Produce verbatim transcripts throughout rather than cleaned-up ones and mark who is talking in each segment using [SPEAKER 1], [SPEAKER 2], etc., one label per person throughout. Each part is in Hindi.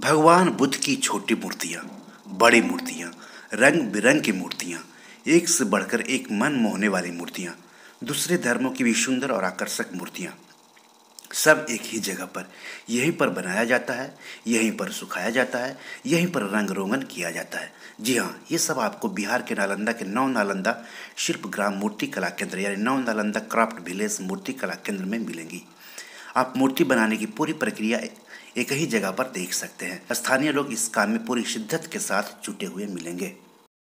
[SPEAKER 1] भगवान बुद्ध की छोटी मूर्तियाँ, बड़ी मूर्तियाँ, रंग बिरंग की मूर्तियाँ, एक से बढ़कर एक मन मोहने वाली मूर्तियाँ, दूसरे धर्मों की भी सुंदर और आकर्षक मूर्तियाँ, सब एक ही जगह पर यहीं पर बनाया जाता है, यहीं पर सुखाया जाता है, यहीं पर रंग रोगन किया जाता है। जी हाँ, ये सब आपको बिहार के नालंदा के नव नालंदा शिल्प ग्राम मूर्ति कला केंद्र यानी नव नालंदा क्राफ्ट विलेज मूर्ति कला केंद्र में मिलेंगी। आप मूर्ति बनाने की पूरी प्रक्रिया एक ही जगह पर देख सकते हैं। स्थानीय लोग इस काम में पूरी शिद्दत के साथ जुटे हुए मिलेंगे।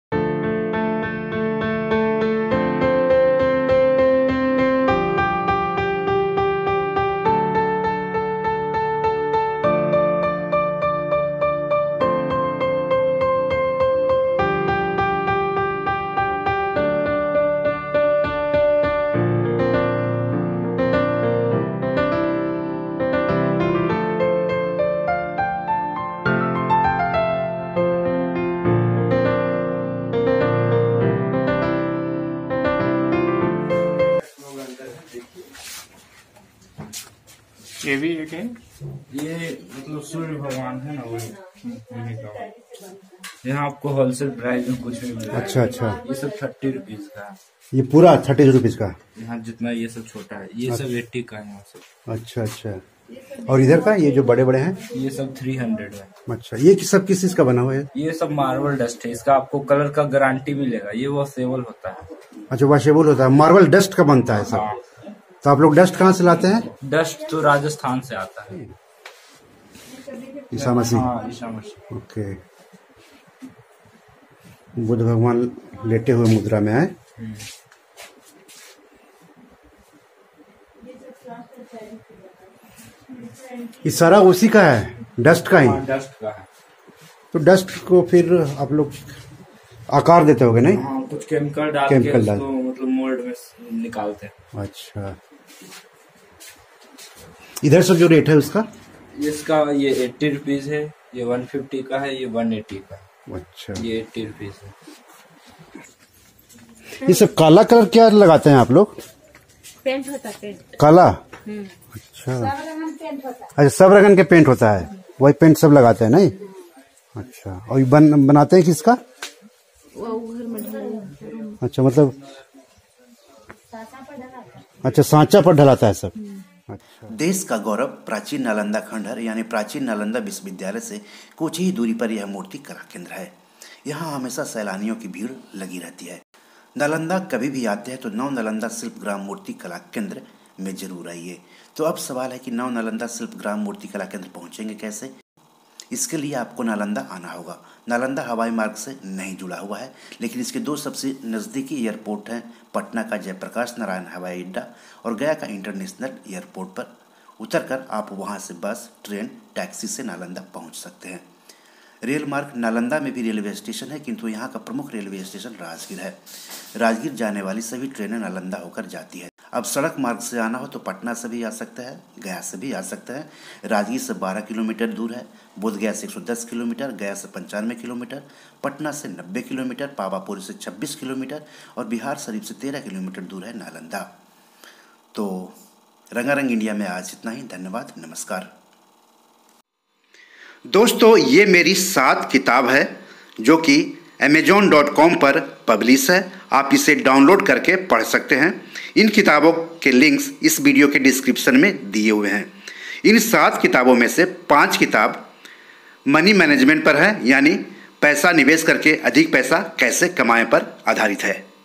[SPEAKER 2] ये भी एक है, ये मतलब सूर्य भगवान है ना, वही उन्हीं का। यहाँ आपको होलसेल प्राइस में कुछ भी मिलेगा।
[SPEAKER 3] अच्छा अच्छा,
[SPEAKER 2] ये सब थर्टी रुपीज का,
[SPEAKER 3] ये पूरा थर्टी रुपीज का।
[SPEAKER 2] यहाँ जितना ये सब छोटा है, ये सब एट्टी का है यहाँ सब।
[SPEAKER 3] अच्छा अच्छा, और इधर का ये जो बड़े बड़े हैं
[SPEAKER 2] ये सब थ्री हंड्रेड है।
[SPEAKER 3] अच्छा, ये सब किस चीज का बना हुआ है?
[SPEAKER 2] ये सब मार्बल डस्ट है, इसका आपको कलर का गारंटी मिलेगा। ये वॉशेबल होता है। अच्छा,
[SPEAKER 3] वॉशेबल होता है, मार्बल डस्ट का बनता है सब।
[SPEAKER 2] हाँ।
[SPEAKER 3] तो आप लोग डस्ट कहाँ से लाते हैं?
[SPEAKER 2] डस्ट तो राजस्थान से आता है।
[SPEAKER 3] ईसा मसीह।
[SPEAKER 2] हाँ, ईसा मसीह।
[SPEAKER 3] ओके, बुद्ध भगवान लेटे हुए मुद्रा में आए। ये सारा उसी का है, डस्ट का ही।
[SPEAKER 2] हाँ, डस्ट का है।
[SPEAKER 3] तो डस्ट को फिर आप लोग आकार देते होगे नहीं?
[SPEAKER 2] हाँ, कुछ केमिकल डाल
[SPEAKER 3] केमिकल
[SPEAKER 2] के
[SPEAKER 3] डाल
[SPEAKER 2] उसको मतलब मोल्ड में निकालते हैं।
[SPEAKER 3] अच्छा, इधर सब जो रेट है उसका?
[SPEAKER 2] इसका ये एट्टी रुपीज है, ये वन फिफ्टी का है, ये वन एटी का है।
[SPEAKER 3] अच्छा,
[SPEAKER 2] ये एट्टी रुपीज है।
[SPEAKER 3] ये सब काला कलर क्या लगाते हैं आप लोग?
[SPEAKER 4] पेंट होता है, पेंट
[SPEAKER 3] काला। अच्छा अच्छा, सब रंग के पेंट होता है, वही पेंट सब लगाते हैं नहीं? अच्छा, और बन बनाते हैं किसका? अच्छा, मतलब अच्छा, सांचा पर ढलाता है सब। अच्छा।
[SPEAKER 1] देश का गौरव प्राचीन नालंदा खंडहर यानी प्राचीन नालंदा विश्वविद्यालय से कुछ ही दूरी पर यह मूर्ति कला केंद्र है। यहाँ हमेशा सैलानियों की भीड़ लगी रहती है। नालंदा कभी भी आते हैं तो नव नालंदा शिल्प ग्राम मूर्ति कला केंद्र में जरूर आइए। तो अब सवाल है कि नव नालंदा शिल्प ग्राम मूर्ति कला केंद्र पहुँचेंगे कैसे? इसके लिए आपको नालंदा आना होगा। नालंदा हवाई मार्ग से नहीं जुड़ा हुआ है, लेकिन इसके दो सबसे नज़दीकी एयरपोर्ट हैं, पटना का जयप्रकाश नारायण हवाई अड्डा और गया का इंटरनेशनल एयरपोर्ट पर उतरकर आप वहां से बस, ट्रेन, टैक्सी से नालंदा पहुंच सकते हैं। रेल मार्ग नालंदा में भी रेलवे स्टेशन है, किंतु यहाँ का प्रमुख रेलवे स्टेशन राजगीर है। राजगीर जाने वाली सभी ट्रेनें नालंदा होकर जाती है। अब सड़क मार्ग से आना हो तो पटना से भी आ सकते हैं, गया से भी आ सकते हैं। राजगीर से बारह किलोमीटर दूर है, बोधगया से एक सौ दस किलोमीटर, गया से पंचानवे किलोमीटर, पटना से नब्बे किलोमीटर, पावापुरी से छब्बीस किलोमीटर और बिहार शरीफ से तेरह किलोमीटर दूर है नालंदा। तो रंगारंग इंडिया में आज इतना ही। धन्यवाद, नमस्कार। दोस्तों, ये मेरी सात किताब है जो कि अमेजोन डॉट कॉम पर पब्लिश है। आप इसे डाउनलोड करके पढ़ सकते हैं। इन किताबों के लिंक्स इस वीडियो के डिस्क्रिप्शन में दिए हुए हैं। इन सात किताबों में से पांच किताब मनी मैनेजमेंट पर है, यानी पैसा निवेश करके अधिक पैसा कैसे कमाएं पर आधारित है।